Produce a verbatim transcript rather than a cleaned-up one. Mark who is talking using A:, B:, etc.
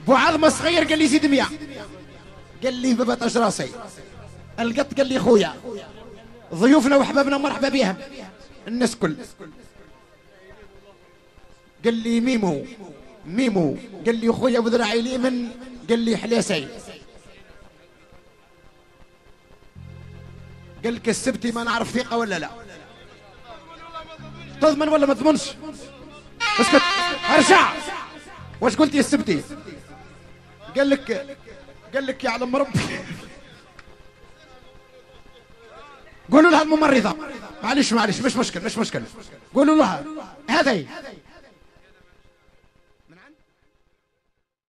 A: ابو عظمه صغير قال لي زيد مية. قال لي ببطش راسي. القط قال لي خويا ضيوفنا واحبابنا مرحبا بهم الناس كل. قال لي ميمو ميمو. قال لي خويا بذراعي اليمن. قال لي حلاسي. قال لك السبتي ما نعرف ثقه ولا لا؟ تضمن ولا ما تضمنش؟ اسكت ارجع. واش قلت يا السبتي؟ قال لك قال لك يعلم ربي. قولوا لها الممرضه. معلش معلش مش مشكل مش مشكل. قولوا لها هذه